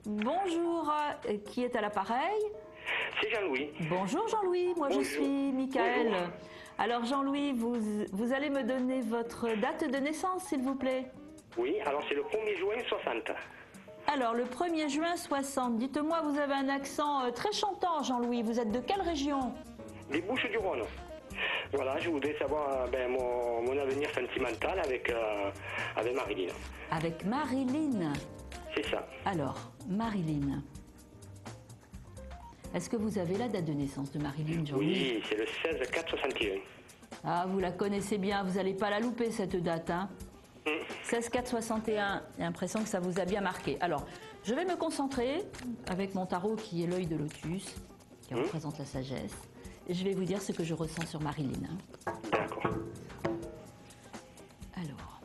Bonjour, qui est à l'appareil? C'est Jean-Louis. Bonjour Jean-Louis, moi Bonjour. je suis Michael. Bonjour. Alors Jean-Louis, vous allez me donner votre date de naissance s'il vous plaît? Oui, alors c'est le 1er juin 60. Alors le 1er juin 60, dites-moi, vous avez un accent très chantant Jean-Louis, vous êtes de quelle région? Des Bouches-du-Rhône. Voilà, je voudrais savoir mon avenir sentimental avec Marilyn. Avec Marilyn. C'est ça. Alors, Marilyn. Est-ce que vous avez la date de naissance de Marilyn, Jean-Louis? Oui, c'est le 16/4/61. Ah, vous la connaissez bien, vous n'allez pas la louper cette date, hein? 16/4/61, j'ai l'impression que ça vous a bien marqué. Alors, je vais me concentrer avec mon tarot qui est l'œil de lotus, qui représente la sagesse, et je vais vous dire ce que je ressens sur Marilyn. Hein. D'accord. Alors.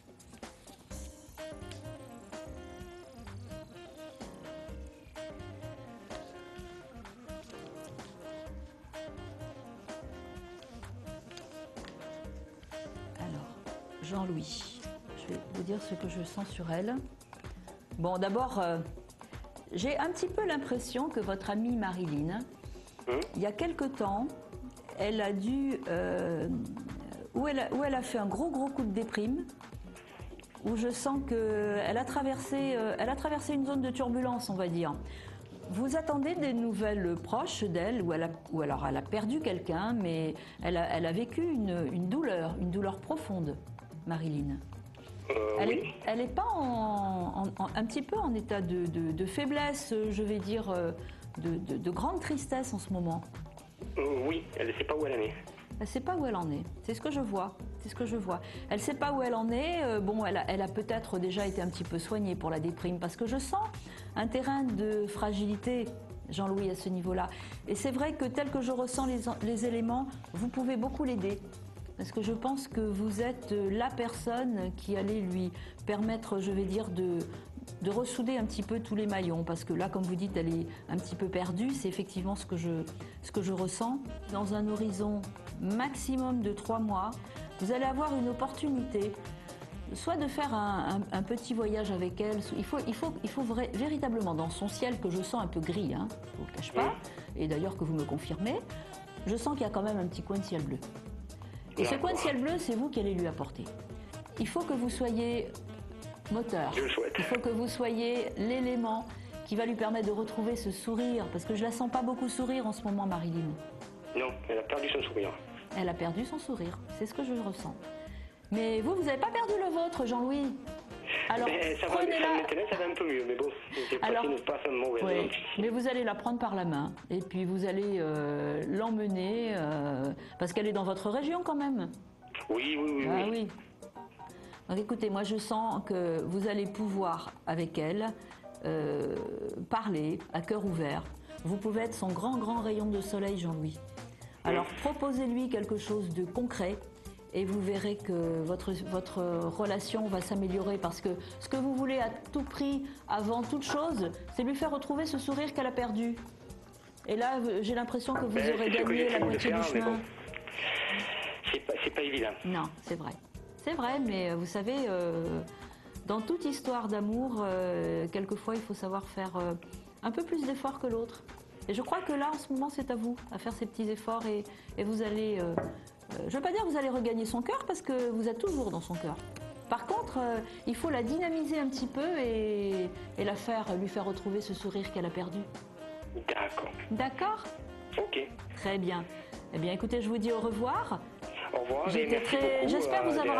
Jean-Louis, je vais vous dire ce que je sens sur elle. Bon, d'abord, j'ai un petit peu l'impression que votre amie Marilyn, il y a quelque temps, elle a dû, où elle a fait un gros coup de déprime, où je sens qu'elle a traversé une zone de turbulence, on va dire. Vous attendez des nouvelles proches d'elle, ou alors elle a perdu quelqu'un, mais elle a vécu une douleur profonde. Marilyn. Oui. Elle n'est pas un petit peu en état de faiblesse, je vais dire, de grande tristesse en ce moment. Oui, elle ne sait pas où elle en est. Elle ne sait pas où elle en est, c'est ce que je vois. C'est ce que je vois. Elle ne sait pas où elle en est. Bon, elle a peut-être déjà été un petit peu soignée pour la déprime, parce que je sens un terrain de fragilité, Jean-Louis, à ce niveau-là. Et c'est vrai que tel que je ressens les éléments, vous pouvez beaucoup l'aider. Parce que je pense que vous êtes la personne qui allait lui permettre, je vais dire, de ressouder un petit peu tous les maillons. Parce que là, comme vous dites, elle est un petit peu perdue. C'est effectivement ce que je ressens. Dans un horizon maximum de 3 mois, vous allez avoir une opportunité, soit de faire un petit voyage avec elle. Il faut véritablement, dans son ciel que je sens un peu gris, hein, je ne vous le cache pas, et d'ailleurs que vous me confirmez, je sens qu'il y a quand même un petit coin de ciel bleu. Et ce coin de ciel bleu, c'est vous qui allez lui apporter. Il faut que vous soyez moteur. Je le souhaite. Il faut que vous soyez l'élément qui va lui permettre de retrouver ce sourire. Parce que je la sens pas beaucoup sourire en ce moment, Marilyn. Non, elle a perdu son sourire. Elle a perdu son sourire. C'est ce que je ressens. Mais vous n'avez pas perdu le vôtre, Jean-Louis. Alors, prenez-la. Maintenant, ça va un peu mieux, mais bon, c'est pas une passe mauvaise. Oui, mais vous allez la prendre par la main et puis vous allez l'emmener parce qu'elle est dans votre région quand même. Oui. Ah oui. Donc écoutez, moi je sens que vous allez pouvoir avec elle parler à cœur ouvert. Vous pouvez être son grand rayon de soleil, Jean-Louis. Alors proposez-lui quelque chose de concret. Et vous verrez que votre relation va s'améliorer parce que ce que vous voulez à tout prix, avant toute chose, c'est lui faire retrouver ce sourire qu'elle a perdu. Et là, j'ai l'impression que vous aurez gagné la moitié du chemin. Bon, c'est pas évident. Non, c'est vrai. C'est vrai, mais vous savez, dans toute histoire d'amour, quelquefois, il faut savoir faire un peu plus d'efforts que l'autre. Et je crois que là, en ce moment, c'est à vous, à faire ces petits efforts et vous allez... je ne veux pas dire que vous allez regagner son cœur parce que vous êtes toujours dans son cœur. Par contre, il faut la dynamiser un petit peu et lui faire retrouver ce sourire qu'elle a perdu. D'accord. D'accord? Ok. Très bien. Eh bien, écoutez, je vous dis au revoir. Au revoir. J'espère vous avoir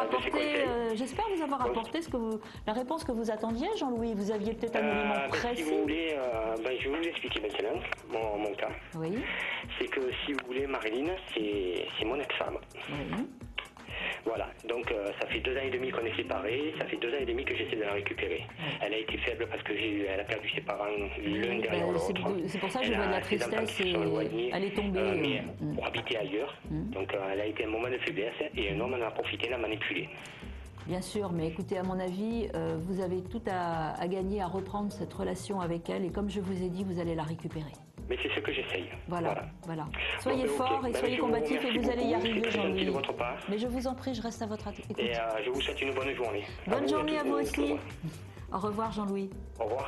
apporté la réponse que vous attendiez, Jean-Louis. Vous aviez peut-être un élément précis. Si vous voulez, je vais vous expliquer maintenant mon cas. Oui. C'est que si vous voulez, Marilyn, c'est mon ex-femme. Oui. Voilà, donc ça fait 2 ans et demi qu'on est séparés, ça fait 2 ans et demi que j'essaie de la récupérer. Elle a été faible parce elle a perdu ses parents l'un derrière l'autre. C'est pour ça que je vois de la tristesse et elle est tombée. Pour habiter ailleurs, donc elle a été un moment de faiblesse et un homme en a profité, l'a manipulée. Bien sûr, mais écoutez, à mon avis, vous avez tout à gagner à reprendre cette relation avec elle et comme je vous ai dit, vous allez la récupérer. Mais c'est ce que j'essaye. Voilà. Soyez fort et soyez combatif et vous allez y arriver, Jean-Louis. Mais je vous en prie, je reste à votre écoute. Et je vous souhaite une bonne journée. Bonne journée à vous aussi. Au revoir, Jean-Louis. Au revoir.